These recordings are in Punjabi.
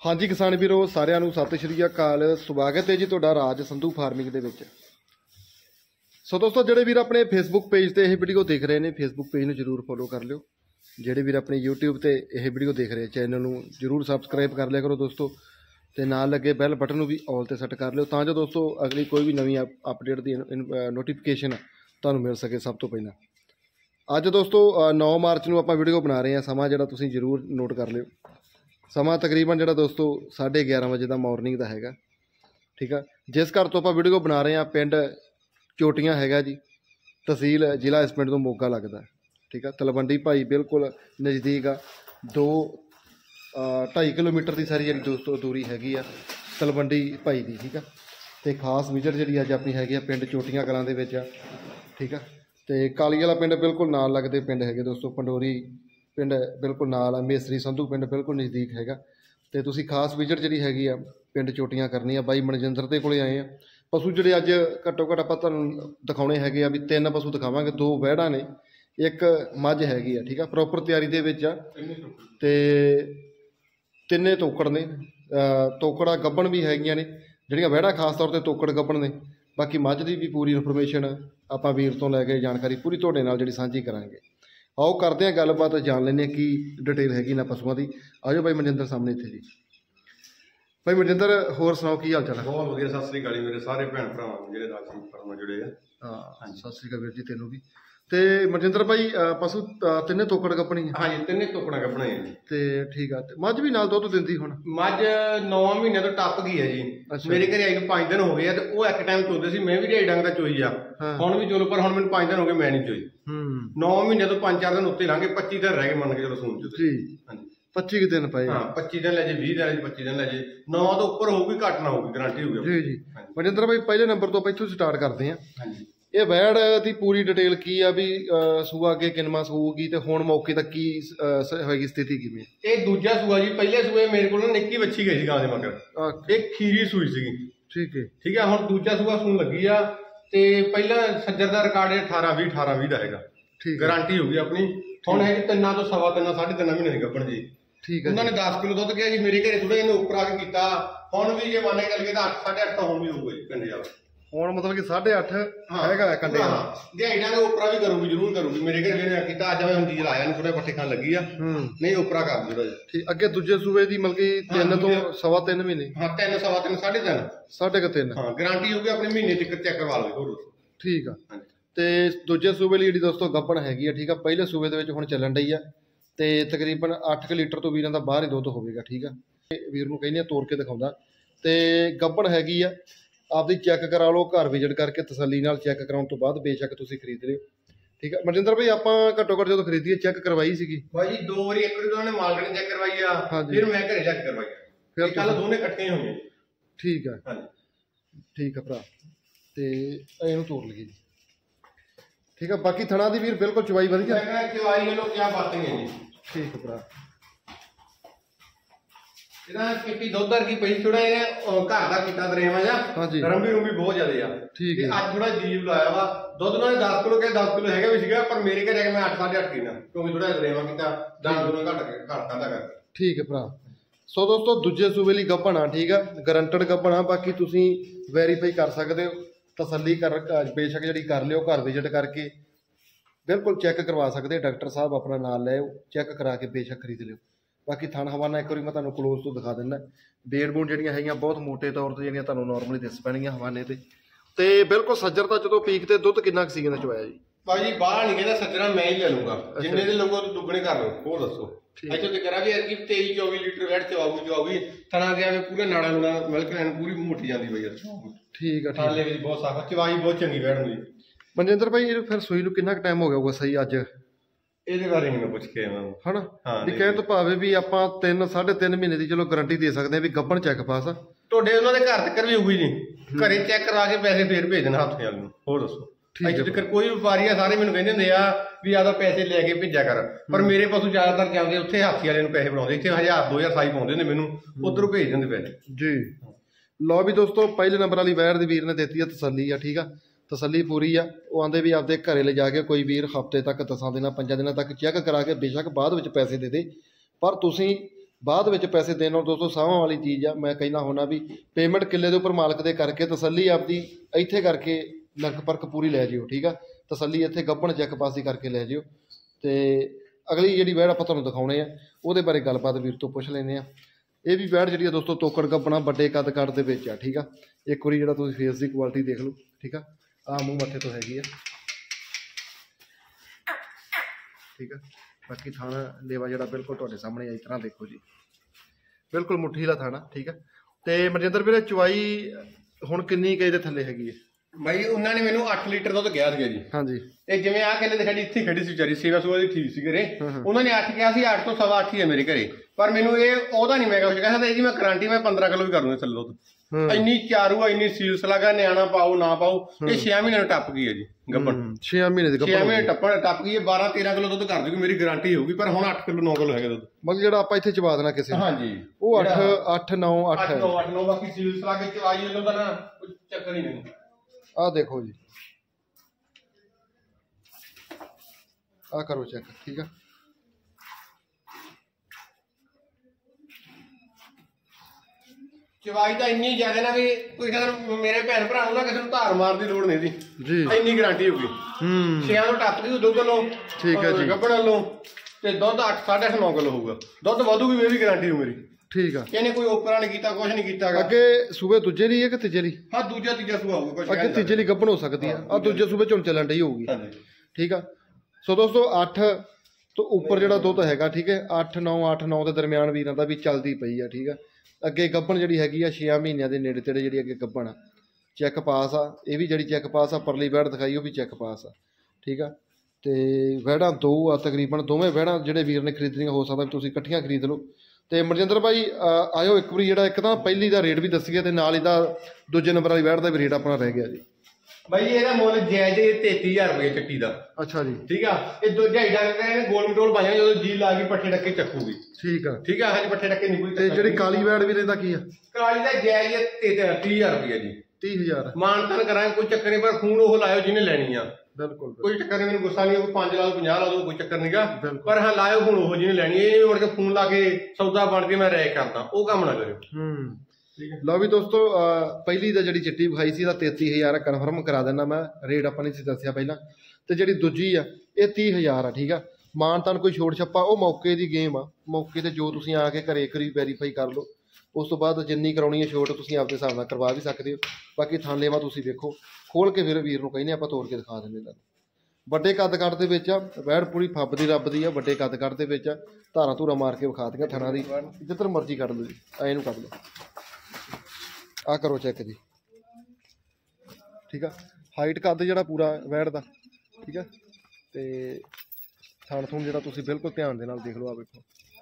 हाँ जी किसान वीरो सारिਆਂ ਨੂੰ सत श्री अकाल स्वागत है जी तुहाडा राज संधू फार्मिंग ਦੇ ਵਿੱਚ। सो दोस्तों ਜਿਹੜੇ ਵੀਰ ਆਪਣੇ फेसबुक पेज ਤੇ ਇਹ ਵੀਡੀਓ ਦੇਖ ਰਹੇ ਨੇ फेसबुक पेज ਨੂੰ ਜਰੂਰ ਫੋਲੋ ਕਰ ਲਿਓ। ਜਿਹੜੇ ਵੀਰ ਆਪਣੇ YouTube ਤੇ ਇਹ ਵੀਡੀਓ ਦੇਖ ਰਹੇ ਚੈਨਲ ਨੂੰ ਜਰੂਰ ਸਬਸਕ੍ਰਾਈਬ ਕਰ ਲਿਆ ਕਰੋ ਦੋਸਤੋ, ਤੇ ਨਾਲ ਲੱਗੇ ਬੈਲ ਬਟਨ ਨੂੰ ਵੀ ਆਲ ਤੇ ਸੈੱਟ ਕਰ ਲਿਓ ਤਾਂ ਜੋ ਦੋਸਤੋ ਅਗਲੀ ਕੋਈ ਵੀ ਨਵੀਂ ਅਪਡੇਟ ਦੀ ਨੋਟੀਫਿਕੇਸ਼ਨ ਤੁਹਾਨੂੰ ਮਿਲ ਸਕੇ ਸਭ ਤੋਂ ਪਹਿਲਾਂ। ਅੱਜ ਦੋਸਤੋ 9 ਮਾਰਚ ਨੂੰ ਆਪਾਂ ਵੀਡੀਓ ਬਣਾ ਰਹੇ ਹਾਂ। ਸਮਾਂ ਜਿਹੜਾ ਤੁਸੀਂ ਜਰੂਰ ਨੋਟ ਕਰ ਲਿਓ। ਸਮਾਂ ਤਕਰੀਬਨ ਜਿਹੜਾ ਦੋਸਤੋ 11:30 ਵਜੇ ਦਾ ਮਾਰਨਿੰਗ ਦਾ ਹੈਗਾ, ਠੀਕ ਆ। ਜਿਸ ਘਰ ਤੋਂ ਆਪਾਂ ਵੀਡੀਓ ਬਣਾ ਰਹੇ ਹਾਂ ਪਿੰਡ ਚੋਟੀਆਂ ਹੈਗਾ ਜੀ, ਤਹਿਸੀਲ ਜ਼ਿਲ੍ਹਾ ਇਸ ਪਿੰਡ ਤੋਂ ਮੋਗਾ ਲੱਗਦਾ, ਠੀਕ ਆ। ਤਲਵੰਡੀ ਭਾਈ ਬਿਲਕੁਲ ਨਜ਼ਦੀਕ ਆ, 2-2.5 ਕਿਲੋਮੀਟਰ ਦੀ ਸਾਰੀ ਜਿਹੜੀ ਦੋਸਤੋ ਦੂਰੀ ਹੈਗੀ ਆ ਤਲਵੰਡੀ ਭਾਈ ਦੀ, ਠੀਕ ਆ। ਤੇ ਖਾਸ ਵਿਜ਼ਿਟ ਜਿਹੜੀ ਅੱਜ ਆਪਣੀ ਹੈਗੀ ਆ ਪਿੰਡ ਚੋਟੀਆਂ ਕਲਾਂ ਦੇ ਵਿੱਚ ਆ, ਠੀਕ ਆ। ਤੇ ਕਾਲੀ ਵਾਲਾ ਪਿੰਡ ਬਿਲਕੁਲ ਨਾਲ ਲੱਗਦੇ ਪਿੰਡ ਹੈਗੇ ਦੋਸਤੋ, ਪੰਡੋਰੀ ਪਿੰਡ ਬਿਲਕੁਲ ਨਾਲ ਆ, ਮੇਸਰੀ ਸੰਧੂ ਪਿੰਡ ਬਿਲਕੁਲ ਨਜ਼ਦੀਕ ਹੈਗਾ। ਤੇ ਤੁਸੀਂ ਖਾਸ ਵਿਜ਼ਿਟ ਜਿਹੜੀ ਹੈਗੀ ਆ ਪਿੰਡ ਚੋਟੀਆਂ ਕਰਨੀ ਆ। ਬਾਈ ਮਨਜਿੰਦਰ ਦੇ ਕੋਲੇ ਆਏ ਆ। ਪਸ਼ੂ ਜਿਹੜੇ ਅੱਜ ਘੱਟੋ ਘੱਟ ਆਪਾਂ ਤੁਹਾਨੂੰ ਦਿਖਾਉਣੇ ਹੈਗੇ ਆ ਵੀ 3 ਪਸ਼ੂ ਦਿਖਾਵਾਂਗੇ। 2 ਵਹਿੜਾਂ ਨੇ, ਇੱਕ ਮੱਝ ਹੈਗੀ ਆ, ਠੀਕ ਆ। ਪ੍ਰੋਪਰ ਤਿਆਰੀ ਦੇ ਵਿੱਚ ਆ ਤੇ 3 ਤੋਕੜ ਨੇ। ਤੋਕੜਾ ਗੱਬਣ ਵੀ ਹੈਗੀਆਂ ਨੇ ਜਿਹੜੀਆਂ ਵਹਿੜਾਂ ਖਾਸ ਤੌਰ ਤੇ ਤੋਕੜ ਗੱਬਣ ਨੇ। ਬਾਕੀ ਮੱਝ ਦੀ ਵੀ ਪੂਰੀ ਇਨਫੋਰਮੇਸ਼ਨ ਆਪਾਂ ਵੀਰ ਤੋਂ ਲੈ ਕੇ ਜਾਣਕਾਰੀ ਪੂਰੀ ਤੁਹਾਡੇ ਨਾਲ ਜਿਹੜੀ ਸਾਂਝੀ ਕਰਾਂਗੇ। आओ करते हैं गलबात, जान लें की डिटेल हैगी ना पशुओं की। आ जाओ भाई मनजिंदर सामने इतने जी। भाई मनजिंदर होर सुनाओ की हाल चाल है? बहुत वधिया। सत श्री अकाल मेरे सारे भैन भरावां नूं जिहड़े राशन फार्म जुड़े आ। हाँ सत श्री अकाल वीर जी तेनों भी। ते मनजिंदर भाई पशु 3 ਤੋਕੜ ਗੱਭਣੀ है? हाँ जी 3 ਤੋਕੜਾਂ ਗੱਭਣੇ है जी। ते ठीक है। मझ भी नाल दुध दिंदी हुण? मझ 9 महीने तो टप गई है जी। मेरे घरे आई 5 दिन हो गए आ ते ओह एक टाइम चोदे सी, मैं भी ढाई डंग दा चोई आ। हुण भी चलो पर हुण मैनूं 5 दिन हो गए मैं नहीं चोई। 9 महीने तो 5-4 दिन उत्ते लंघे, 25 दिन रह गए मन के चलो सून च जी। हाँ जी 25 दिन पे। हाँ 25 दिन ले जे 20 दिन ले 25 दिन ले जे 9 तो ऊपर होगी, घट ना होगी, गारंटी होगी जी जी। मनजिंदर भाई पहले नंबर तो इत्थों स्टार्ट करते हैं। हाँ जी ਇਹ ਵੈੜ ਦੀ ਪੂਰੀ ਡਿਟੇਲ ਕੀ ਆ ਵੀ ਸੂਆ ਅੱਗੇ ਕਿੰਨਵਾਂ ਸੂਗੀ ਤੇ ਹੁਣ ਮੌਕੇ ਤੱਕ ਕੀ ਹੋਏਗੀ ਸਥਿਤੀ ਕਿਵੇਂ? ਇਹ ਦੂਜਾ ਸੂਆ ਜੀ। ਪਹਿਲੇ ਸੂਏ ਮੇਰੇ ਕੋਲ ਨਿੱਕੀ ਬੱਚੀ ਗਈ ਸੀ ਗਾਂ ਦੇ ਮਗਰ, ਇਹ ਖੀਰੀ ਸੂਈ ਸੀਗੀ, ਠੀਕ ਹੈ ਠੀਕ ਹੈ। ਹੁਣ ਦੂਜਾ ਸੂਆ ਸੂਣ ਲੱਗੀ ਆ ਤੇ ਪਹਿਲਾਂ ਸੱਜਰ ਦਾ ਰਿਕਾਰਡ 18-20 ਦਾ ਹੈਗਾ, ਠੀਕ, ਗਾਰੰਟੀ ਹੋਗੀ ਆਪਣੀ। ਹੁਣ ਹੈਗੀ 3 ਤੋਂ 3.5 3.5 ਮਹੀਨੇ ਦੀ ਗੱਭਣ ਜੀ, ਠੀਕ ਹੈ। ਉਹਨਾਂ ਨੇ 10 ਕਿਲੋ ਦੁੱਧ ਕਿਹਾ ਜੀ। ਮੇਰੇ ਘਰੇ ਥੋੜਾ ਇਹਨੇ ਉੱਪਰ ਆ ਕੇ ਕੀਤਾ। ਹੁਣ ਵੀ ਜੇ ਮੰਨ ਕੇ ਚੱਲ ਗਏ ਤਾਂ 8-8.5 ਤਾਂ ਹੁਣ ਵੀ ਹੋਊਗਾ ਜੀ ਕੰਡੇ ਵਾਲਾ। ਹੁਣ ਮਤਲਬ ਕਿ 8.5 ਹੈਗਾ ਕੰਡੇ ਵਾਲਾ। ਦਿਹਾੜੀਆਂ ਦੇ ਉੱਪਰਾ ਵੀ ਕਰੂਗੀ, ਜ਼ਰੂਰ ਕਰੂਗੀ। ਮੇਰੇ ਘਰੇ ਜਿਹਨੇ ਕੀਤਾ ਅੱਜ ਮੈਂ ਹੁੰਦੀ ਲਾਇਆ ਨੂੰ ਥੋੜਾ ਪੱਠੇ ਖਾਣ ਲੱਗੀ ਆ, ਨਹੀਂ ਉੱਪਰਾ ਕਰ ਦੂਗਾ ਜੀ। ਠੀਕ। ਅੱਗੇ ਦੂਜੇ ਸੂਬੇ ਦੀ ਮਤਲਬ ਕਿ 3 ਤੋਂ 3.5 ਮਹੀਨੇ। ਹਾਂ 3 3.5 3.5 ਹਾਂ ਗਾਰੰਟੀ ਹੋਊਗੀ ਆਪਣੀ। ਮਹੀਨੇ ਤੱਕ ਚੈੱਕ ਕਰਵਾ ਲਓ ਹੋਰ। ਠੀਕ ਆ। ਤੇ ਦੂਜੇ ਸੂਬੇ ਲਈ ਜਿਹੜੀ ਦੋਸਤੋ ਗੱਭਣ ਹੈਗੀ ਆ, ਠੀਕ ਆ। ਪਹਿਲੇ ਸੂਬੇ ਦੇ ਵਿੱਚ ਹੁਣ ਚੱਲਣ ਡਈ ਆ ਤੇ ਤਕਰੀਬਨ 8 ਲੀਟਰ ਤੋਂ ਵੀਰਾਂ ਦਾ ਬਾਹਰ ਹੀ ਦੁੱਧ ਹੋਵੇਗਾ, ਠੀਕ ਆ। ਵੀਰ ਨੂੰ ਕਹਿੰਦੇ ਆ ਤੋੜ ਕੇ ਦਿਖਾਉਂਦਾ। ਤੇ ਗੱਭਣ ਹੈਗੀ ਆ, ਆਪਦੀ ਚੈੱਕ ਕਰਾ ਲਓ, ਘਰ ਵਿਜ਼ਿਟ ਕਰਕੇ ਤਸੱਲੀ ਨਾਲ ਚੈੱਕ ਕਰਾਉਣ ਤੋਂ ਬਾਅਦ ਬੇਸ਼ੱਕ ਤੁਸੀਂ ਖਰੀਦ ਲਿਓ, ਠੀਕ ਹੈ। ਮਨਜਿੰਦਰ ਭਾਈ ਆਪਾਂ ਘੱਟੋ ਘੱਟ ਜਦੋਂ ਖਰੀਦੀਏ ਚੈੱਕ ਕਰਵਾਈ ਸੀਗੀ ਭਾਈ ਜੀ 2 ਵਾਰੀ। ਇੱਕ ਵਾਰੀ ਉਹਨਾਂ ਨੇ ਮਾਲਕ ਨੇ ਚੈੱਕ ਕਰਵਾਈ ਆ, ਫਿਰ ਮੈਂ ਘਰੇ ਚੈੱਕ ਕਰਵਾਈ, ਫਿਰ ਕੱਲ ਦੋਨੇ ਇਕੱਠੇ ਹੋਈਆਂ, ਠੀਕ ਹੈ। ਹਾਂਜੀ ਠੀਕ ਹੈ ਭਰਾ। ਤੇ ਇਹਨੂੰ ਤੋੜ ਲਈਏ ਜੀ, ਠੀਕ ਹੈ। ਬਾਕੀ ਥਣਾ ਦੀ ਵੀਰ ਬਿਲਕੁਲ ਚਵਾਈ ਵਧੀਆ, ਚਵਾਈ ਲੈ ਲਓ, ਕੀ ਬਾਤ ਹੈ ਜੀ, ਠੀਕ ਹੈ ਭਰਾ। ਇਹਦਾ ਕਿੱਟੀ ਦੁੱਧ ਵਰਗੀ ਪਈ, ਥੋੜਾ ਇਹ ਘਰ ਦਾ ਕੀਤਾ ਦਰੇਵਾ ਜਾਂ ਰੰਬੀ ਰੁੰਬੀ ਬਹੁਤ ਜ਼ਿਆਦਾ ਆ, ਠੀਕ ਹੈ। ਅੱਜ ਥੋੜਾ ਜੀਵ ਲਾਇਆ ਵਾ। ਦੁੱਧ ਨਾਲ 10 ਕਿਲੋ ਕਿ 10 ਕਿਲੋ ਹੈਗਾ ਵੀ ਸੀਗਾ, ਪਰ ਮੇਰੇ ਘਰੇ ਮੈਂ 8-8.5 ਪੀਣਾ ਕਿਉਂਕਿ ਥੋੜਾ ਦਰੇਵਾ ਕੀਤਾ, ਦਾਣਾ ਦੂਣਾ ਘੱਟ ਕਰਦਾ ਕਰਕੇ, ਠੀਕ ਹੈ ਭਰਾ। ਸੋ ਦੋਸਤੋ ਦੂਜੇ ਸੂਬੇ ਲਈ ਗੱਭਣ ਆ, ਠੀਕ ਆ, ਗਰੰਟਡ ਗੱਭਣ ਆ। ਬਾਕੀ ਤੁਸੀਂ ਵੈਰੀਫਾਈ ਕਰ ਸਕਦੇ ਹੋ, ਤਸੱਲੀ ਕਰ ਬੇਸ਼ੱਕ ਜਿਹੜੀ ਕਰ ਲਿਓ, ਘਰ ਵਿਜ਼ਿਟ ਕਰਕੇ ਬਿਲਕੁਲ ਚੈੱਕ ਕਰਵਾ ਸਕਦੇ। ਡਾਕਟਰ ਸਾਹਿਬ ਆਪਣਾ ਨਾਲ ਲੈ ਚੈੱਕ ਕਰਾ ਕੇ ਬੇਸ਼ੱਕ ਖਰੀਦ ਲਿਓ। ਬਾਕੀ ਥਣ ਹਵਾਨਾ ਇੱਕ ਵਾਰੀ ਮੈਂ ਤੁਹਾਨੂੰ ਕਲੋਜ਼ ਤੋਂ ਦਿਖਾ ਦਿੰਦਾ। ਬੇੜ ਬੂਣ ਜਿਹੜੀਆਂ ਹੈਗੀਆਂ ਬਹੁਤ ਮੋਟੇ ਤੌਰ 'ਤੇ ਜਿਹੜੀਆਂ ਤੁਹਾਨੂੰ ਨੋਰਮਲੀ ਦਿਸ ਪੈਣਗੀਆਂ ਹਵਾਨੇ ਤੇ। ਤੇ ਬਿਲਕੁਲ ਸੱਜਰ ਦਾ ਜਦੋਂ ਪੀਕ ਤੇ ਦੁੱਧ ਕਿੰਨਾ ਕੁ ਸੀ ਇਹਦਾ ਚਵਾਇਆ ਜੀ? ਭਾਈ ਜੀ ਬਾਹਰ ਨਹੀਂ ਕਹਿੰਦਾ, ਸੱਜਣਾ ਮੈਂ ਹੀ ਲੈ ਲੂੰਗਾ, ਜਿੰਨੇ ਦੇ ਲੋਗੋ ਤੋਂ ਦੁੱਗਣੇ ਕਰ ਲਓ। ਹੋਰ ਦੱਸੋ ਇੱਥੋਂ ਤੇ ਕਰਾਂ ਵੀ ਯਾਰ ਕਿ 23-24 ਲੀਟਰ ਵੈਟ ਚਵਾਉਗੀ ਥਣਾ ਗਿਆ ਵੀ ਪੂਰੇ ਨਾੜਾ ਨੂੜਾ ਮਿਲਕ ਲੈਣ ਪੂਰੀ ਮੋਟੀ ਜਾਂਦੀ ਬਈ ਯਾਰ, ਠੀਕ ਆ। ਥਾਲੇ ਵਿੱਚ ਬਹੁਤ ਸਾਫ ਚਵਾਈ ਬਹੁਤ ਚੰਗੀ ਵੈਟ ਹੁੰਦੀ। ਮਨਜਿੰਦਰ ਭਾਈ ਇਹ ਫਿਰ ਸੂਈ ਨੂੰ ਕਿੰਨਾ ਕੁ ਟਾਈਮ ਹੋ ਗਿਆ ਹੋਊਗਾ ਸਹੀ ਅੱਜ? ਇਹਦੇ ਬਾਰੇ ਨਹੀਂ ਮੈਂ ਪੁੱਛ ਕੇ ਇਹਨਾਂ ਨੂੰ, ਹਨਾ। ਵੀ ਕਹਿ ਤੋਂ ਭਾਵੇਂ ਵੀ ਆਪਾਂ 3-3.5 ਮਹੀਨੇ ਦੀ ਚਲੋ ਗਾਰੰਟੀ ਦੇ ਸਕਦੇ ਆ ਵੀ ਗੱਭਣ ਚੈੱਕ ਪਾਸ ਆ ਤੁਹਾਡੇ। ਉਹਨਾਂ ਦੇ ਘਰ ਤੱਕ ਵੀ ਹੋਊਗੀ ਜੀ, ਘਰੇ ਚੈੱਕ ਕਰਾ ਕੇ ਪੈਸੇ ਫੇਰ ਭੇਜ ਦੇਣਾ ਹੱਥ ਵਾਲ ਨੂੰ। ਹੋਰ ਦੱਸੋ ਇੱਥੇ ਤੱਕ ਕੋਈ ਵਪਾਰੀ ਆ ਸਾਰੇ ਮੈਨੂੰ ਕਹਿੰਦੇ ਹੁੰਦੇ ਆ ਵੀ ਆਦਾ ਪੈਸੇ ਲੈ ਕੇ ਭੇਜਿਆ ਕਰ, ਪਰ ਮੇਰੇ ਪਸ਼ੂ ਜ਼ਿਆਦਾਤਰ ਜਾਂਦੇ ਉੱਥੇ ਹਾਥੀ ਵਾਲੇ ਨੂੰ ਪੈਸੇ ਬਣਾਉਂਦੇ, ਇੱਥੇ 1000-2000 ਸਾਈ ਪਾਉਂਦੇ ਨੇ ਮੈਨੂੰ, ਉਧਰੋਂ ਭੇਜ ਦਿੰਦੇ ਪੈਸੇ ਜੀ। ਲਓ ਵੀ ਦੋਸਤੋ ਪਹਿਲੇ ਨੰਬਰ ਵਾਲੀ ਵੈੜ ਦੀ ਵੀਰ ਨੇ ਦਿੱਤੀ ਆ ਤਸੱਲੀ ਆ, ਠੀਕ ਆ। ਤਸੱਲੀ ਪੂਰੀ ਆ। ਉਹ ਆਂਦੇ ਵੀ ਆਪਦੇ ਘਰੇ ਲੈ ਜਾ ਕੇ ਕੋਈ ਵੀਰ ਹਫ਼ਤੇ ਤੱਕ 10 ਦਿਨਾਂ 5 ਦਿਨਾਂ ਤੱਕ ਚੈੱਕ ਕਰਾ ਕੇ ਬੇਸ਼ੱਕ ਬਾਅਦ ਵਿੱਚ ਪੈਸੇ ਦੇ ਦੇ, ਪਰ ਤੁਸੀਂ ਬਾਅਦ ਵਿੱਚ ਪੈਸੇ ਦੇਣ ਨਾਲ ਦੋਸਤੋ ਸਾਹਾਂ ਵਾਲੀ ਚੀਜ਼ ਆ। ਮੈਂ ਕਹਿੰਦਾ ਹੁੰਦਾ ਵੀ ਪੇਮੈਂਟ ਕਿੱਲੇ ਦੇ ਉੱਪਰ ਮਾਲਕ ਦੇ ਕਰਕੇ ਤਸੱਲੀ ਆਪਦੀ ਇੱਥੇ ਕਰਕੇ ਨਰਕ ਪਰਕ ਪੂਰੀ ਲੈ ਜਿਓ, ਠੀਕ ਆ। ਤਸੱਲੀ ਇੱਥੇ ਗੱਭਣ ਚੈੱਕ ਪਾਸ ਦੀ ਕਰਕੇ ਲੈ ਜਿਓ। ਤੇ ਅਗਲੀ ਜਿਹੜੀ ਵੈੜ ਆਪਾਂ ਤੁਹਾਨੂੰ ਦਿਖਾਉਣੇ ਆ ਉਹਦੇ ਬਾਰੇ ਗੱਲਬਾਤ ਵੀਰ ਤੋਂ ਪੁੱਛ ਲੈਂਦੇ ਆ। ਇਹ ਵੀ ਵੈੜ ਜਿਹੜੀ ਆ ਦੋਸਤੋ ਤੋਕੜ ਗੱਭਣਾ ਵੱਡੇ ਕੱਦ ਕੱਦ ਦੇ ਵਿੱਚ ਆ, ਠੀਕ ਆ। ਇੱਕ ਵਾਰੀ ਜਿਹੜਾ ਤੁਸੀਂ ਫੇਸ ਦੀ ਕੁਆਲਿਟੀ ਦੇਖ ਲਓ, ਠੀਕ ਆ। ਆਹ ਮੂੰਹ ਮੱਥੇ ਤੋਂ ਹੈਗੀ ਆ, ਠੀਕ ਆ। ਬਾਕੀ ਥਾਣਾ ਲੇਵਾ ਜਿਹੜਾ ਬਿਲਕੁਲ ਤੁਹਾਡੇ ਸਾਹਮਣੇ ਇਸ ਤਰ੍ਹਾਂ ਦੇਖੋ ਜੀ, ਬਿਲਕੁਲ ਮੁੱਠੀ ਵਾਲਾ ਥਾਣਾ, ਠੀਕ ਆ। ਤੇ ਮਨਜਿੰਦਰ ਵੀਰੇ ਚਵਾਈ ਹੁਣ ਕਿੰਨੀ ਕੁ ਇਹਦੇ ਥੱਲੇ ਹੈਗੀ ਹੈ? ਬਾਈ ਉਹਨਾਂ ਨੇ ਮੈਨੂੰ 8 ਲੀਟਰ ਦੁੱਧ ਕਿਹਾ ਸੀਗਾ ਜੀ। ਹਾਂਜੀ। ਤੇ ਜਿਵੇਂ ਆਹ ਕਹਿੰਦੇ ਤੇ ਸਾਡੀ ਇੱਥੇ ਖੜੀ ਸੀ ਵਿਚਾਰੀ ਸੇਵਾ ਸੁਵਾ ਦੀ ਠੀਕ ਸੀ ਘਰੇ, ਉਹਨਾਂ ਨੇ 8 ਕਿਹਾ ਸੀ, 8 ਤੋਂ 8.25 ਹੀ ਹੈ ਮੇਰੇ ਘਰੇ। ਪਰ ਮੈਨੂੰ ਇਹ ਉਹਦਾ ਨਹੀਂ ਮੈਂ ਕੁਛ ਕਹਿ ਸਕਦਾ, ਇਹਦੀ ਮੈਂ ਗਾਰੰਟੀ ਮੈਂ 15 ਕਿਲੋ ਵੀ ਕਰ ਲੂੰਗਾ ਥੱਲੇ ਦੁੱਧ। ਇੰਨੀ ਚਾਰੂ ਆ, ਇੰਨੀ ਸੀਲਸ ਲਗਾ, ਨਿਆਣਾ ਪਾਓ ਨਾ ਪਾਓ, ਇਹ 6 ਮਹੀਨੇ ਨੂੰ ਟੱਪ ਗਈ ਹੈ ਜੀ ਗੱਭਣ। 6 ਮਹੀਨੇ ਦੀ 6 ਮਹੀਨੇ ਟੱਪ ਗਈ ਹੈ। 12-13 ਕਿਲੋ ਦੁੱਧ ਕਰ ਦੂਗੀ, ਮੇਰੀ ਗਾਰੰਟੀ ਹੋਊਗੀ। ਪਰ ਹੁਣ 8 ਕਿਲੋ 9 ਕਿਲੋ ਹੈਗਾ ਦੁੱਧ, ਮਤਲਬ ਜਿਹੜਾ ਆਪਾਂ ਇੱਥੇ ਚਵਾ ਦੇਣਾ ਕਿਸੇ ਨੂੰ। ਹਾਂਜੀ, ਉਹ 8 9 ਹੈ। 8-9 ਬਾਕੀ ਸੀਲਸ ਲਾ ਕੇ ਚਵਾਈ ਵੱਲੋਂ ਤਾਂ ਨਾ ਕੋਈ ਚੱਕਰ ਹੀ ਨਹੀਂ। ਆਹ ਦੇਖੋ ਜੀ, ਆਹ ਕਰੋ ਚੈੱਕ, ਠੀਕ ਆ। ਚਵਾਈ ਤਾਂ ਇੰਨੀ ਜ਼ਿਆਦਾ ਨਾ ਵੀ ਕੋਈ ਕਹਿੰਦਾ ਮੇਰੇ ਭੈਣ ਭਰਾ ਨੂੰ ਨਾ ਕਿਸੇ ਨੂੰ ਧਾਰ ਮਾਰ ਦੀ ਲੋੜ ਨਹੀਂ ਦੀ ਜੀ, ਇੰਨੀ ਗਾਰੰਟੀ ਹੋਊਗੀ। 6 ਤੋਂ ਟੱਪ ਗਈ ਦੁੱਧ ਲਓ, ਠੀਕ ਹੈ ਜੀ, ਗੱਭਣ ਲਓ ਤੇ ਦੁੱਧ 8-8.5 9 ਕਿਲੋ ਹੋਊਗਾ। ਦੁੱਧ ਵਧੂਗੀ, ਇਹ ਵੀ ਗਾਰੰਟੀ ਹੋ ਮੇਰੀ, ਠੀਕ ਆ। ਇਹਨੇ ਕੋਈ ਓਪਰਾ ਨਹੀਂ ਕੀਤਾ, ਕੁਝ ਨਹੀਂ ਕੀਤਾ। ਅੱਗੇ ਸੂਬੇ ਦੂਜੇ ਲਈ ਹੈ ਕਿ ਤੀਜੇ ਲਈ? ਹਾਂ, ਦੂਜਾ ਤੀਜਾ ਸੂਆ ਹੋਊਗਾ। ਅੱਗੇ ਤੀਜੇ ਲਈ ਗੱਭਣ ਹੋ ਸਕਦੀ ਆ, ਆ ਦੂਜੇ ਸੂਬੇ ਝੁੰਡ ਚੱਲਣ ਡਈ ਹੋਊਗੀ, ਠੀਕ ਆ। ਸੋ ਦੋਸਤੋ 8 ਤੋਂ ਉੱਪਰ ਜਿਹੜਾ ਦੁੱਧ ਹੈਗਾ, ਠੀਕ ਹੈ, 8-9 ਦੇ ਦਰਮਿਆਨ ਵੀਰਾਂ ਦਾ ਵੀ ਚੱਲਦੀ ਪਈ ਆ, ਠੀਕ ਆ। ਅੱਗੇ ਗੱਭਣ ਜਿਹੜੀ ਹੈਗੀ ਆ 6 ਮਹੀਨਿਆਂ ਦੇ ਨੇੜੇ ਤੇੜੇ ਜਿਹੜੀ ਅੱਗੇ ਗੱਭਣ ਆ, ਚੈੱਕ ਪਾਸ ਆ। ਇਹ ਵੀ ਜਿਹੜੀ ਚੈੱਕ ਪਾਸ ਆ, ਪਰਲੀ ਵੈੜ ਦਿਖਾਈ ਉਹ ਵੀ ਚੈੱਕ ਪਾਸ ਆ, ਠੀਕ ਆ। ਤੇ ਵੈੜਾਂ 2 ਆ ਤਕਰੀਬਨ, ਦੋਵੇਂ ਵੈੜਾਂ ਜਿਹੜੇ ਵੀਰ ਨੇ ਖਰੀਦਣੀਆਂ ਹੋ ਸਕਦਾ ਤੁਸੀਂ ਇਕੱਠੀਆਂ ਖਰੀਦ ਲਓ। ਤੇ ਮਨਜਿੰਦਰ ਭਾਈ ਆਇਓ ਇੱਕ ਵਾਰੀ ਜਿਹੜਾ ਇੱਕ ਤਾਂ ਪਹਿਲੀ ਦਾ ਰੇਟ ਵੀ ਦੱਸੀਏ ਤੇ ਨਾਲ ਇਹਦਾ ਦੂਜੇ ਨੰਬਰ ਵਾਲੀ ਵੈੜ ਦਾ ਵੀ ਰੇਟ ਆਪਣਾ ਰਹਿ ਗਿਆ ਜੀ। ਬਾਈ ਇਹਦਾ ਮੁੱਲ ਜਾਇਜ਼ 33000 ਰੁਪਏ ਚੱਟੀ ਦਾ। ਅੱਛਾ ਜੀ, ਠੀਕ ਆ। ਇਹ ਦੂਜਾ ਹੀ ਡੰਗ ਕਹਿੰਦੇ ਗੋਲ ਮਟੋਲ ਪਾਇਆ, ਜਦੋਂ ਜੀ ਲਾ ਕੇ ਪੱਠੇ ਡੱਕੇ ਚੱਕੂਗੀ, ਠੀਕ ਆ, ਠੀਕ ਆ। ਹਾਂਜੀ, ਪੱਠੇ ਡੱਕੇ ਨਹੀਂ ਕੋਈ। ਤੇ ਜਿਹੜੀ ਕਾਲੀ ਵੈੜ ਵੀ ਇਹਦਾ ਕੀ ਆ? ਕਾਲੀ ਦਾ ਜਾਇਜ਼ 30000 ਰੁਪਏ ਜੀ। 30000 ਮਾਨਤਨ ਕਰਾਂਗੇ, ਕੋਈ ਚੱਕਰ ਨਹੀਂ। ਪਰ ਫੋਨ ਉਹ ਲਾਇਓ ਜਿਹਨੇ ਲੈਣੀ ਆ, ਬਿਲਕੁਲ ਕੋਈ ਚੱਕਰ ਨਹੀਂ। ਮੈਨੂੰ ਗੁੱਸਾ ਨਹੀਂ, 5 ਲਾ ਦੋ 50 ਲਾ ਦੋ, ਕੋਈ ਚੱਕਰ ਨਹੀਂਗਾ। ਪਰ ਹਾਂ ਲਾਇਓ ਹੁਣ ਉਹ ਜਿਹਨੇ ਲੈਣੀ। ਇਹ ਮੁੜ ਕੇ ਫੋਨ ਲਾ ਕੇ ਸੌਦਾ ਬਣ ਕੇ ਮੈਂ ਰਾਇ ਕਰਦਾ, ਉਹ ਕੰਮ ਨਾ ਕਰਿਓ। ਲਓ ਵੀ ਦੋਸਤੋ, ਪਹਿਲੀ ਦਾ ਜਿਹੜੀ ਚਿੱਟੀ ਵਿਖਾਈ ਸੀ ਇਹਦਾ 33000 ਕਨਫਰਮ ਕਰਾ ਦਿੰਦਾ ਮੈਂ, ਰੇਟ ਆਪਾਂ ਨੇ ਸੀ ਦੱਸਿਆ ਪਹਿਲਾਂ। ਤੇ ਜਿਹੜੀ ਦੂਜੀ ਆ ਇਹ 30000 ਆ, ਠੀਕ ਆ। ਮਾਨਤਾਨ ਕੋਈ ਛੋਟ ਛੱਪਾ ਉਹ ਮੌਕੇ ਦੀ ਗੇਮ ਆ, ਮੌਕੇ ਤੇ ਜੋ ਤੁਸੀਂ ਆ ਕੇ ਘਰੇ ਕਰੀ ਵੈਰੀਫਾਈ ਕਰ ਲਓ। ਉਸ ਤੋਂ ਬਾਅਦ ਜਿੰਨੀ ਕਰਾਉਣੀ ਹੈ ਛੋਟ ਤੁਸੀਂ ਆਪਦੇ ਹਿਸਾਬ ਨਾਲ ਕਰਵਾ ਵੀ ਸਕਦੇ ਹੋ। ਬਾਕੀ ਥਾਂਲੇਵਾ ਤੁਸੀਂ ਵੇਖੋ, ਖੋਲ ਕੇ ਫਿਰ ਵੀਰ ਨੂੰ ਕਹਿੰਦੇ ਆਪਾਂ ਤੋੜ ਕੇ ਦਿਖਾ ਦਿੰਦੇ ਤੁਹਾਨੂੰ। ਵੱਡੇ ਕੱਦ ਕੱਦ ਦੇ ਵਿੱਚ ਆ ਵੈੜ, ਪੂਰੀ ਫੱਬ ਦੀ ਰੱਬ ਦੀ ਆ, ਵੱਡੇ ਕੱਦ ਕੱਦ ਦੇ ਵਿੱਚ ਆ। ਧਾਰਾਂ ਧੂਰਾ ਮਾਰ ਕੇ ਵਿਖਾ ਦਿਆਂ ਥਣਾ ਦੀ, ਜਿੱਧਰ ਮਰਜ਼ੀ ਕੱਢ ਲਓ ਜੀ, ਇਹਨੂੰ ਕੱਢ ਲਓ। ਆ ਕਰੋ ਚੈੱਕ ਜੀ, ਠੀਕ ਆ। ਹਾਈਟ ਕੱਦ ਜਿਹੜਾ ਪੂਰਾ ਵੈੜ ਦਾ, ਠੀਕ ਆ। ਤੇ ਥਣ ਥੂਣ ਜਿਹੜਾ ਤੁਸੀਂ ਬਿਲਕੁਲ ਧਿਆਨ ਦੇ ਨਾਲ ਦੇਖ ਲਓ, ਆ ਵੇਖੋ।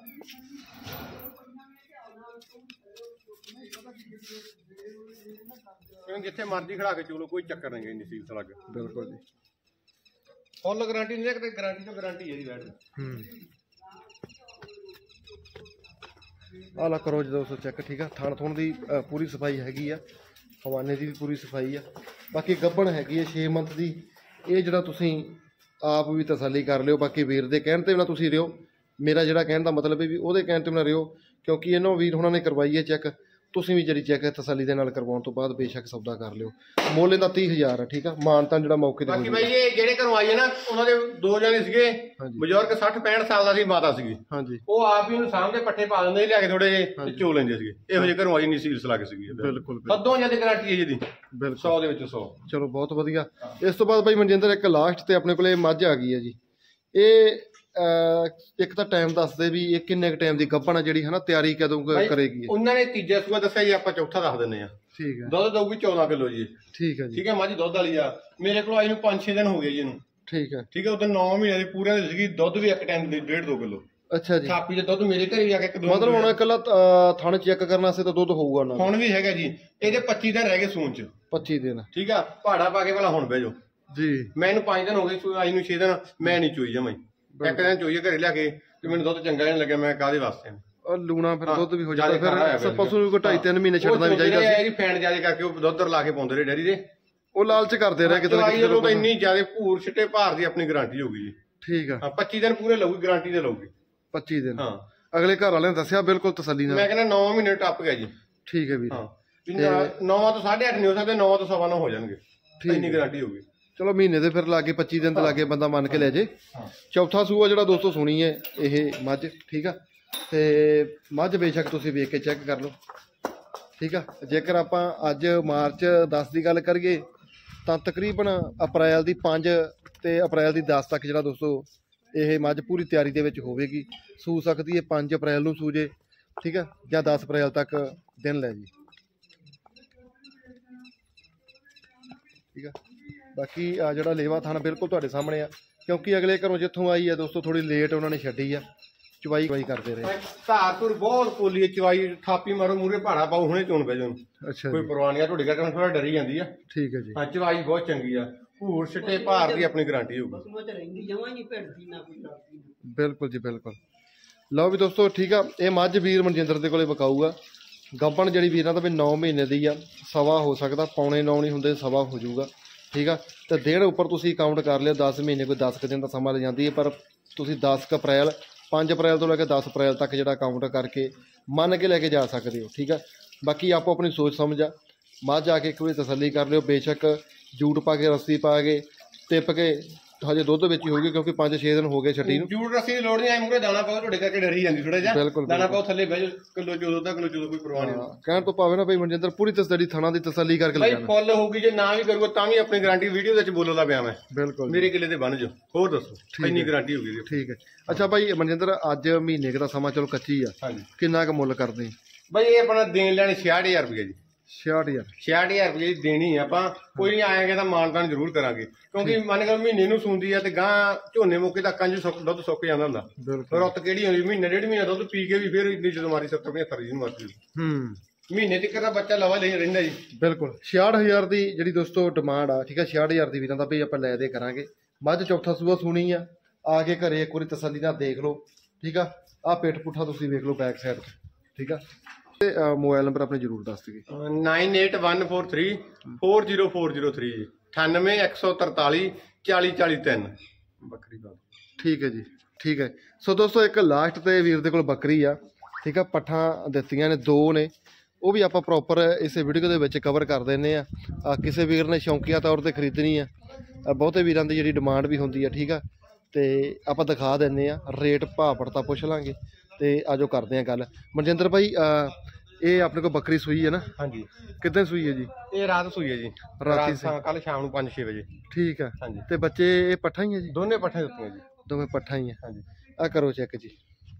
ਜਿੱਥੇ ਮਰਜ਼ੀ ਖੜਾ ਕੇ ਚਲੋ, ਕੋਈ ਚੱਕਰ ਨਹੀਂ, ਇੰਨੀ ਸੀਲ ਲੱਗ। ਬਿਲਕੁਲ ਜੀ, ਫੁੱਲ ਗਾਰੰਟੀ ਨਹੀਂ, ਕਿਤੇ ਗਾਰੰਟੀ ਤੋਂ ਗਾਰੰਟੀ ਹੈ ਜੀ ਵੈੜ ਦੀ। ਆਹ ਲਾ ਕਰੋ ਜਦੋਂ ਸੋ ਚੈੱਕ, ਠੀਕ ਆ। ਥਣ ਥੁਣ ਦੀ ਪੂਰੀ ਸਫਾਈ ਹੈਗੀ ਆ, ਹਵਾਨੇ ਦੀ ਵੀ ਪੂਰੀ ਸਫਾਈ ਆ। ਬਾਕੀ ਗੱਭਣ ਹੈਗੀ ਆ 6 ਮੰਥ ਦੀ। ਇਹ ਜਿਹੜਾ ਤੁਸੀਂ ਆਪ ਵੀ ਤਸੱਲੀ ਕਰ ਲਿਓ। ਬਾਕੀ ਵੀਰ ਦੇ ਕਹਿਣ ਤੇ ਵੀ ਨਾ ਤੁਸੀਂ ਰਿਓ, ਮੇਰਾ ਜਿਹੜਾ ਕਹਿਣ ਦਾ ਮਤਲਬ ਹੈ ਵੀ ਉਹਦੇ ਕਹਿਣ ਤੇ ਵੀ ਨਾ ਰਿਓ, ਕਿਉਂਕਿ ਇਹਨਾਂ ਵੀਰ ਹੁਣਾਂ ਨੇ ਕਰਵਾਈ ਹੈ ਚੈੱਕ। ਤੁਸੀਂ ਵੀ ਜਿਹੜੀ ਚੈੱਕ ਤਸੱਲੀ ਦੇ ਨਾਲ ਕਰਵਾਉਣ ਤੋਂ ਬਾਅਦ ਬੇਸ਼ੱਕ ਸੌਦਾ ਕਰ ਲਿਓ। ਮੁੱਲ ਇਹਦਾ 30000 ਆ, ਠੀਕ ਆ। ਮਾਨਤਾ ਜਿਹੜਾ ਮੌਕੇ ਤੇ। ਬਾਕੀ ਬਾਈ ਇਹ ਜਿਹੜੇ ਘਰੋਂ ਆਈ ਹੈ ਨਾ, ਉਹਨਾਂ ਦੇ 2 ਜਣੇ ਸੀਗੇ ਬਜ਼ੁਰਗ, 60-65 ਸਾਲ ਦਾ ਸੀ, ਮਾਤਾ ਸੀਗੀ। ਹਾਂਜੀ, ਉਹ ਆਪ ਹੀ ਉਹਨੂੰ ਸਾਹਮਣੇ ਪੱਠੇ ਪਾ ਦਿੰਦੇ ਲਿਆ ਕੇ, ਥੋੜੇ ਜਿਹੇ ਚੋ ਲੈਂਦੇ ਸੀਗੇ। ਇਹੋ ਜਿਹੇ ਘਰੋਂ ਆਈ ਨਹੀਂ ਸੀਲਸ ਲੱਗ ਸੀਗੀ। ਬਿਲਕੁਲ, ਸਦੋਂ ਜਿਆਦਾ ਗਾਰੰਟੀ ਹੈ ਜੀ, 100 ਦੇ ਵਿੱਚ 100। ਚਲੋ ਬਹੁਤ ਵਧੀਆ। ਇਸ ਤੋਂ ਬਾਅਦ ਬਾਈ ਮਨਜਿੰਦਰ ਇੱਕ ਲਾਸਟ ਤੇ ਆਪਣੇ ਕੋਲੇ ਮੱਝ ਆ ਗਈ ਹੈ ਜੀ। ਇਹ ਇੱਕ ਤਾਂ ਟਾਈਮ ਦੱਸਦੇ ਵੀ ਇਹ ਕਿੰਨੇ ਕ ਟਾਈਮ ਦੀ ਗੱਭਣ ਆ ਜਿਹੜੀ, ਹਨਾ, ਤਿਆਰੀ ਕਦੋਂ ਕਰੇਗੀ? ਉਹਨਾਂ ਨੇ ਤੀਜਾ ਸੂਆ ਦੱਸਿਆ ਜੀ, ਆਪਾਂ ਚੌਥਾ ਦੱਸ ਦਿੰਦੇ ਆ। ਠੀਕ ਹੈ, ਦੁੱਧ ਦਊਗੀ 14 ਕਿਲੋ ਜੀ। ਠੀਕ ਹੈ ਜੀ, ਠੀਕ ਹੈ। ਮੱਝ ਦੁੱਧ ਵਾਲੀ ਆ, ਮੇਰੇ ਕੋਲ ਆਈ ਨੂੰ 5-6 ਦਿਨ ਹੋ ਗਏ ਜੀ ਇਹਨੂੰ। ਠੀਕ ਹੈ, ਠੀਕ ਹੈ। ਉਦੋਂ 9 ਮਹੀਨੇ ਦੀ ਪੂਰੇ ਦੀ ਸੀਗੀ, ਦੁੱਧ ਵੀ ਇੱਕ ਟਾਈਮ ਦੀ 1.5-2 ਕਿਲੋ। ਅੱਛਾ ਜੀ, ਥਾਪੀ ਦੇ ਦੁੱਧ ਮੇਰੇ ਘਰੇ ਵੀ ਆ ਕੇ ਮਤਲਬ ਹੁਣ ਇਕੱਲਾ ਥਣ ਚੈੱਕ ਕਰਨ ਵਾਸਤੇ ਤਾਂ ਦੁੱਧ ਹੋਊਗਾ ਉਹਨਾਂ ਦਾ। ਹੁਣ ਵੀ ਹੈਗਾ ਜੀ, ਇਹਦੇ 25 ਦਿਨ ਰਹਿ ਗਏ ਸੂਣ ਚ। 25 ਦਿਨ, ਠੀਕ ਆ। ਪਹਾੜਾ ਪਾ ਕੇ ਪਹਿਲਾਂ ਹੁਣ ਬਹਿ ਜਾਓ ਜੀ। ਮੈਨੂੰ 5 ਦਿਨ ਹੋ ਗਏ ਆਈ ਨੂੰ, 6 ਦਿਨ ਮੈਂ ਨਹੀਂ ਚੋਈ ਜਮਾਈ। ਇੱਕ ਦਿਨ ਚੋਈਏ ਘਰੇ ਲਿਆ ਕੇ, ਤੇ ਮੈਨੂੰ ਦੁੱਧ ਚੰਗਾ ਨਹੀਂ ਲੱਗਿਆ। ਮੈਂ ਕਾਹਦੇ ਵਾਸਤੇ ਲੂਣਾ, ਫਿਰ ਦੁੱਧ ਵੀ ਹੋ ਜਾਂਦਾ। ਫਿਰ ਪਸ਼ੂ ਨੂੰ 2.5-3 ਮਹੀਨੇ ਛੱਡਣਾ ਵੀ ਚਾਹੀਦਾ ਸੀ। ਫੈਨ ਜਿਆਦਾ ਕਰਕੇ ਉਹ ਦੁੱਧ ਲਾ ਕੇ ਪਾਉਂਦੇ ਰਹੇ ਡੈਰੀ ਦੇ, ਉਹ ਲਾਲਚ ਕਰਦੇ ਰਹੇ ਕਿਤੇ ਨਾ ਕਿਤੇ। ਇੰਨੀ ਜ਼ਿਆਦਾ ਭੂਰ ਛਿੱਟੇ ਭਾਰ ਦੀ ਆਪਣੀ ਗਾਰੰਟੀ ਹੋਊਗੀ ਜੀ। ਠੀਕ ਆ, 25 ਦਿਨ ਪੂਰੇ ਲਊਗੀ, ਗਾਰੰਟੀ ਤੇ ਲਊਗੀ 25 ਦਿਨ। ਹਾਂ, ਅਗਲੇ ਘਰ ਵਾਲਿਆਂ ਨੇ ਦੱਸਿਆ ਬਿਲਕੁਲ ਤਸੱਲੀ ਨਾਲ। ਮੈਂ ਕਹਿੰਦਾ 9 ਮਹੀਨੇ ਟੱਪ ਗਿਆ ਜੀ। ਠੀਕ ਹੈ ਵੀਰ। ਹਾਂ 9 ਤੋਂ 8.5 ਨਹੀਂ ਹੋ ਸਕਦੇ, 9 ਤੋਂ 9.25 ਹੋ ਜਾਣਗੇ, ਇੰਨੀ ਗਾਰੰਟੀ ਹੋਊਗੀ। ਚਲੋ ਮਹੀਨੇ ਦੇ ਫਿਰ ਲਾਗੇ 25 ਦਿਨ ਤੇ ਲਾਗੇ ਬੰਦਾ ਮੰਨ ਕੇ ਲੈ ਜੇ। ਚੌਥਾ ਸੂਆ ਜਿਹੜਾ ਦੋਸਤੋ ਸੁਣੀ ਹੈ ਇਹ ਮੱਝ, ਠੀਕ ਆ। ਤੇ ਮੱਝ ਬੇਸ਼ੱਕ ਤੁਸੀਂ ਵੇਖ ਕੇ ਚੈੱਕ ਕਰ ਲਓ, ਠੀਕ ਆ। ਜੇਕਰ ਆਪਾਂ ਅੱਜ ਮਾਰਚ 10 ਦੀ ਗੱਲ ਕਰੀਏ ਤਾਂ ਤਕਰੀਬਨ ਅਪ੍ਰੈਲ ਦੀ 5 ਤੇ ਅਪ੍ਰੈਲ ਦੀ 10 ਤੱਕ ਜਿਹੜਾ ਦੋਸਤੋ ਇਹ ਮੱਝ ਪੂਰੀ ਤਿਆਰੀ ਦੇ ਵਿੱਚ ਹੋਵੇਗੀ। ਸੂ ਸਕਦੀ ਹੈ 5 ਅਪ੍ਰੈਲ ਨੂੰ ਸੂਜੇ, ਠੀਕ ਆ, ਜਾਂ 10 ਅਪ੍ਰੈਲ ਤੱਕ ਦਿਨ ਲੈ ਜੀ, ਠੀਕ ਆ। ਬਾਕੀ ਆ ਜਿਹੜਾ ਲੇਵਾ ਥਣ ਬਿਲਕੁਲ ਤੁਹਾਡੇ ਸਾਹਮਣੇ ਆ, ਕਿਉਂਕਿ ਅਗਲੇ ਘਰੋਂ ਜਿੱਥੋਂ ਆਈ ਆ ਦੋਸਤੋ ਥੋੜੀ ਲੇਟ ਉਹਨਾਂ ਨੇ ਛੱਡੀ ਆ, ਚਵਾਈ ਕਰਦੇ ਰਹੇ। ਧਾਰਪੁਰ ਬਹੁਤ ਕੋਲੀ ਚਵਾਈ, ਥਾਪੀ ਮਾਰੋ ਮੂਰੇ ਭਾੜਾ ਪਾਓ, ਹੁਣੇ ਚੋਣ ਪੈ ਜਾਣ, ਅੱਛਾ ਕੋਈ ਪਰਵਾਹ ਨਹੀਂ ਆ। ਤੁਹਾਡੀ ਕਰਕੇ ਥੋੜਾ ਡਰੀ ਜਾਂਦੀ ਆ। ਠੀਕ ਹੈ ਜੀ। ਹਾਂ ਚਵਾਈ ਬਹੁਤ ਚੰਗੀ ਆ, ਭੂਰ ਛਿੱਟੇ ਭਾਰ ਦੀ ਆਪਣੀ ਗਾਰੰਟੀ ਹੋਊਗੀ। ਬਿਲਕੁਲ ਜੀ ਬਿਲਕੁਲ। ਲਓ ਵੀ ਦੋਸਤੋ, ਠੀਕ ਆ। ਇਹ ਮੱਝ ਵੀਰ ਮਨਜਿੰਦਰ ਦੇ ਕੋਲੇ ਵਿਕਾਊ ਆ। ਗੱਭਣ ਜਿਹੜੀ ਵੀਰਾਂ ਦਾ ਵੀ 9 ਮਹੀਨੇ ਦੀ ਆ, ਸਵਾ ਹੋ ਸਕਦਾ, ਪੌਣੇ 9 ਨਹੀਂ ਹੁੰਦੇ, ਸਵਾ ਹੋ ਜਾਊਗਾ, ਠੀਕ ਆ। ਤੇ ਡੇਢ ਉੱਪਰ ਤੁਸੀਂ ਕਾਊਂਟ ਕਰ ਲਿਓ, 10 ਮਹੀਨੇ ਕੋਈ 10 ਦਿਨ ਦਾ ਸਮਾਂ ਲੈ ਜਾਂਦੀ ਹੈ, ਪਰ ਤੁਸੀਂ 10 ਅਪ੍ਰੈਲ 5 ਅਪ੍ਰੈਲ ਤੋਂ ਲੈ ਕੇ 10 ਅਪ੍ਰੈਲ ਤੱਕ ਜਿਹੜਾ ਕਾਊਂਟ ਕਰਕੇ ਮੰਨ ਕੇ ਲੈ ਕੇ ਜਾ ਸਕਦੇ ਹੋ, ਠੀਕ ਆ। ਬਾਕੀ ਆਪੋ ਆਪਣੀ ਸੋਚ ਸਮਝ ਆ। ਮੱਝ ਆ ਕੇ ਇੱਕ ਵਾਰੀ ਤਸੱਲੀ ਕਰ ਲਿਓ, ਬੇਸ਼ੱਕ ਜੂਟ ਪਾ ਕੇ, ਰੱਸੀ ਪਾ ਕੇ, ਟਿੱਪ ਕੇ, ਹਜੇ ਦੁੱਧ ਵਿੱਚ ਹੀ ਹੋਊਗੀ, ਕਿਉਂਕਿ 5-6 ਦਿਨ ਹੋ ਗਏ ਛੱਡੀ ਨੂੰ। ਜੂਟ ਰੱਸੀ ਦੀ ਲੋੜ ਨਹੀਂ, ਐ ਮੂਰੇ ਦਾਣਾ ਪਾਓ, ਤੁਹਾਡੇ ਕਰਕੇ ਡਰੀ ਜਾਂਦੀ ਥੋੜਾ ਜਿਹਾ। ਬਿਲਕੁਲ ਦਾਣਾ ਪਾਓ, ਥੱਲੇ ਬਹਿ ਜਾਓ, ਕਿਲੋ ਚੋਦੋ ਦਾ ਕਿਲੋ ਚੋਦੋ, ਕੋਈ ਪਰਵਾਹ ਨਹੀਂ। ਕਹਿਣ ਤੋਂ ਭਾਵੇਂ ਨਾ ਭਾਈ ਮਨਜਿੰਦਰ ਪੂਰੀ ਤਸੱਲੀ ਥਣਾ ਦੀ ਤਸੱਲੀ ਕਰਕੇ ਲੈ ਜਾਣਾ। ਫੁੱਲ ਹੋਊਗੀ, ਜੇ ਨਾ ਵੀ ਕਰੂਗਾ ਤਾਂ ਵੀ ਆਪਣੀ ਗਾਰੰਟੀ ਵੀਡੀਓ ਵਿੱਚ ਬੋਲਦਾ ਪਿਆ ਮੈਂ। ਬਿਲਕੁਲ ਮੇਰੇ ਕਿਲੇ ਤੇ ਬਣ ਜਾਓ। ਹੋਰ ਦੱਸੋ, ਇੰਨੀ ਗਾਰੰਟੀ ਹੋਊਗੀ। ਠੀਕ ਹੈ। ਅੱਛਾ ਭਾਈ ਮਨਜਿੰਦਰ, ਅੱਜ ਮਹੀਨੇ ਦਾ ਸਮਾਂ ਚਲੋ ਕੱਚੀ ਆ, ਹਾਂਜੀ, ਕਿੰਨਾ ਕੁ ਮੁੱਲ ਕਰਦੇ ਬਾਈ ਇਹ ਆਪਣਾ ਦੇਣ ਲੈਣ 66000 ਰੁਪਏ ਜੀ। 66000 66000 ਰੁਪਏ ਦੀ ਦੇਣੀ ਆਪਾਂ, ਕੋਈ ਨਹੀਂ ਆਏਗਾ ਤਾਂ ਮਾਨਤਾਨ ਜ਼ਰੂਰ ਕਰਾਂਗੇ, ਕਿਉਂਕਿ ਮੰਨ ਕੇ ਮਹੀਨੇ ਨੂੰ ਸੂੰਦੀ ਆ ਤੇ ਗਾਂ ਝੋਨੇ ਮੌਕੇ ਤੱਕ ਦੁੱਧ ਸੁੱਕ ਜਾਂਦਾ ਹੁੰਦਾ। ਰੁੱਤ ਕਿਹੜੀ ਹੁੰਦੀ, ਮਹੀਨੇ 1.5 ਮਹੀਨਾ ਦੁੱਧ ਪੀ ਕੇ ਵੀ ਫਿਰ ਇੰਨੀ ਜਦੋਂ ਮਾਰੀ 70-75 ਜੀ ਮਾਰਦੀ ਮਹੀਨੇ ਤੱਕ ਦਾ ਬੱਚਾ ਲਵਾ ਲੈ ਰਹਿੰਦਾ ਜੀ। ਬਿਲਕੁਲ 66000 ਦੀ ਜਿਹੜੀ ਦੋਸਤੋ ਡਿਮਾਂਡ ਆ, ਠੀਕ ਆ। 66000 ਦੀ ਵੀਰਾਂ ਦਾ ਵੀ ਆਪਾਂ ਲੈ ਦੇ ਕਰਾਂਗੇ। ਮੱਝ ਚੌਥਾ ਸੂਆ ਸੁਣੀ ਆ ਕੇ ਘਰੇ ਇੱਕ ਵਾਰੀ ਤਸੱਲੀ ਨਾਲ ਦੇਖ ਲਓ, ਠੀਕ ਆ। ਆਹ ਪਿੱਠ ਪੁੱਠਾ ਤੁਸੀਂ ਵੇਖ ਲਓ ਬੈਕ ਸਾਈਡ ਤੇ, ਠੀਕ ਆ। ਤੇ ਮੋਬਾਈਲ ਨੰਬਰ ਆਪਣੇ ਜ਼ਰੂਰ ਦੱਸ ਦਿਓ। 9814340403 ਜੀ, 981434 4043 ਬੱਕਰੀ ਦਾ। ਠੀਕ ਹੈ ਜੀ, ਠੀਕ ਹੈ। ਸੋ ਦੋਸਤੋ ਇੱਕ ਲਾਸਟ ਤੇ ਵੀਰ ਦੇ ਕੋਲ ਬੱਕਰੀ ਆ, ਠੀਕ ਆ। ਪੱਠਾਂ ਦਿੱਤੀਆਂ ਨੇ 2 ਨੇ, ਉਹ ਵੀ ਆਪਾਂ ਪ੍ਰੋਪਰ ਇਸੇ ਵੀਡੀਓ ਦੇ ਵਿੱਚ ਕਵਰ ਕਰ ਦਿੰਦੇ ਆ। ਕਿਸੇ ਵੀਰ ਨੇ ਸ਼ੌਂਕੀਆ ਤੌਰ ਤੇ ਖਰੀਦਣੀ ਆ, ਬਹੁਤੇ ਵੀਰਾਂ ਦੀ ਜਿਹੜੀ ਡਿਮਾਂਡ ਵੀ ਹੁੰਦੀ ਆ, ਠੀਕ ਆ। ਤੇ ਆਪਾਂ ਦਿਖਾ ਦਿੰਦੇ ਆ, ਰੇਟ ਭਾਅ ਪੜਤਾ ਪੁੱਛ ਲਾਂਗੇ ਤੇ ਆਜੋ ਕਰਦੇ ਆ ਗੱਲ। ਮਨਜਿੰਦਰ ਭਾਈ ਇਹ ਆਪਣੇ ਕੋਲ ਬੱਕਰੀ ਸੂਈ ਹੈ ਨਾ? ਹਾਂਜੀ। ਕਿੱਦਾਂ ਸੂਈ ਹੈ ਜੀ? ਇਹ ਰਾਤ ਸੂਈ ਹੈ ਜੀ, ਰਾਤੀ ਕੱਲ ਸ਼ਾਮ ਨੂੰ 5-6 ਵਜੇ। ਠੀਕ ਆ। ਹਾਂਜੀ। ਤੇ ਬੱਚੇ ਇਹ ਪੱਠਾ ਹੀ ਹੈ ਜੀ? ਦੋਨੇ ਪੱਠੇ ਦਿੱਤੀਆਂ ਜੀ। ਦੋਵੇਂ ਪੱਠਾ ਹੀ ਆ। ਹਾਂਜੀ। ਆ ਕਰੋ ਚੈੱਕ ਜੀ,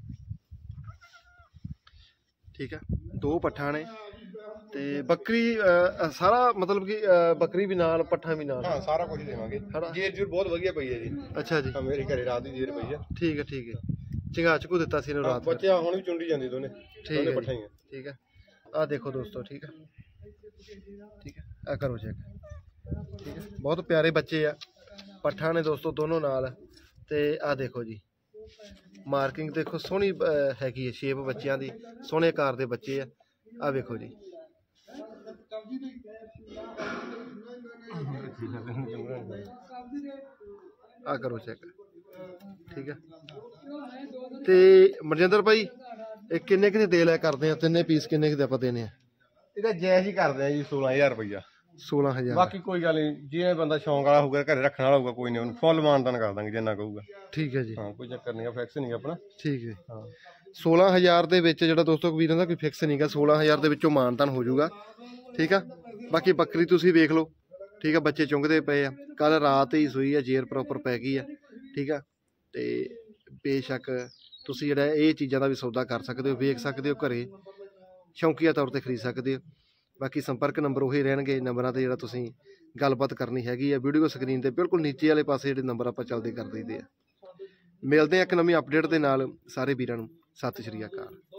ਠੀਕ ਆ। 2 ਪੱਠਾ ਨੇ ਤੇ ਬੱਕਰੀ ਸਾਰਾ ਮਤਲਬ ਕਿ ਬੱਕਰੀ ਵੀ ਨਾਲ, ਪੱਠਾ ਵੀ ਨਾਲ? ਹਾਂ, ਸਾਰਾ ਕੁਝ ਦੇਵਾਂਗੇ। ਜੇਰ ਜੂਰ ਬਹੁਤ ਵਧੀਆ ਪਈ ਹੈ ਜੀ। ਅੱਛਾ ਜੀ। ਮੇਰੇ ਘਰੇ ਰਾਤ ਦੀ ਜੇਰ ਪਈ ਹੈ। ਠੀਕ ਹੈ, ਠੀਕ ਹੈ। ਚੰਗਾ ਝਕੂ ਦਿੱਤਾ ਸੀ ਇਹਨੂੰ ਰਾਤ? ਬੱਚੇ ਹੁਣ ਵੀ ਚੁੰਡੀ ਜਾਂਦੇ ਦੋਨੇ ਪੱਠਾ ਹੀ ਆ। ਠੀਕ ਹੈ। ਆ ਦੇਖੋ ਦੋਸਤੋ, ਠੀਕ ਹੈ, ਠੀਕ ਹੈ। ਆ ਕਰੋ ਚੈੱਕ, ਠੀਕ ਹੈ। ਬਹੁਤ ਪਿਆਰੇ ਬੱਚੇ ਆ, ਪੱਠਾ ਨੇ ਦੋਸਤੋ ਦੋਨੋਂ ਨਾਲ। ਤੇ ਆ ਦੇਖੋ ਜੀ, ਮਾਰਕਿੰਗ ਦੇਖੋ ਸੋਹਣੀ ਹੈਗੀ ਹੈ, ਸ਼ੇਪ ਬੱਚਿਆਂ ਦੀ, ਸੋਹਣੇ ਆਕਾਰ ਦੇ ਬੱਚੇ ਆ। ਆ ਵੇਖੋ ਜੀ, ਆ ਕਰੋ ਚੈੱਕ, ਠੀਕ ਹੈ। ਤੇ ਮਨਜਿੰਦਰ ਭਾਈ ਇਹ ਕਿੰਨੇ ਕੁ ਦੇ ਲੈ ਕਰਦੇ ਆ? ਤਿੰਨੇ ਪੀਸ ਕਿੰਨੇ ਕੁ ਦੇ ਆਪਾਂ ਦੇਣੇ ਆ? ਇਹਦਾ ਜੈਸ ਹੀ ਕਰਦੇ ਆ ਜੀ, 16000 ਰੁਪਇਆ। 16000। ਬਾਕੀ ਕੋਈ ਗੱਲ ਨਹੀਂ, ਜਿਵੇਂ ਬੰਦਾ ਸ਼ੌਂਕ ਵਾਲਾ ਹੋਊਗਾ, ਘਰੇ ਰੱਖਣ ਵਾਲਾ ਹੋਊਗਾ, ਕੋਈ ਨਹੀਂ, ਉਹਨੂੰ ਫੁੱਲ ਮਾਨਤਾਨ ਕਰ ਦਾਂਗੇ ਜਿੰਨਾ ਕਹੂਗਾ। ਠੀਕ ਹੈ ਜੀ। ਹਾਂ, ਕੋਈ ਚੱਕਰ ਨਹੀਂ, ਫਿਕਸ ਨਹੀਂ ਆਪਣਾ। ਠੀਕ ਹੈ। ਹਾਂ, 16000 ਦੇ ਵਿੱਚ ਜਿਹੜਾ ਦੋਸਤੋ ਵੀਰਾਂ ਦਾ ਕੋਈ ਫਿਕਸ ਨਹੀਂਗਾ, 16000 ਦੇ ਵਿੱਚੋਂ ਮਾਨਤਾਨ ਹੋ ਜਾਊਗਾ, ਠੀਕ ਆ। ਬਾਕੀ ਬੱਕਰੀ ਤੁਸੀਂ ਵੇਖ ਲਓ, ਠੀਕ ਆ। ਬੱਚੇ ਚੁੰਗਦੇ ਪਏ ਆ, ਕੱਲ ਰਾਤ ਹੀ ਸੂਈ ਆ, ਜੇਰ ਪ੍ਰੋਪਰ ਪੈ ਗਈ ਆ, ਠੀਕ ਆ। ਤੇ ਬੇਸ਼ੱਕ ਤੁਸੀਂ ਜਿਹੜਾ ਇਹ ਚੀਜ਼ਾਂ ਦਾ ਵੀ ਸੌਦਾ ਕਰ ਸਕਦੇ ਹੋ, ਵੇਖ ਸਕਦੇ ਹੋ, ਘਰੇ ਸ਼ੌਂਕੀਆ ਤੌਰ ਤੇ ਖਰੀਦ ਸਕਦੇ ਹੋ। ਬਾਕੀ ਸੰਪਰਕ ਨੰਬਰ ਉਹੀ ਰਹਿਣਗੇ, ਨੰਬਰਾਂ 'ਤੇ ਜਿਹੜਾ ਤੁਸੀਂ ਗੱਲਬਾਤ ਕਰਨੀ ਹੈਗੀ ਆ। ਵੀਡੀਓ ਸਕਰੀਨ 'ਤੇ ਬਿਲਕੁਲ ਨੀਚੇ ਵਾਲੇ ਪਾਸੇ ਜਿਹੜੇ ਨੰਬਰ ਆਪਾਂ ਚੱਲਦੇ ਕਰ ਦਈਦੇ ਆ। ਮਿਲਦੇ ਆ ਇੱਕ ਨਵੀਂ ਅਪਡੇਟ ਦੇ ਨਾਲ। ਸਾਰੇ ਵੀਰਾਂ ਨੂੰ ਸਤਿ ਸ਼੍ਰੀ ਅਕਾਲ।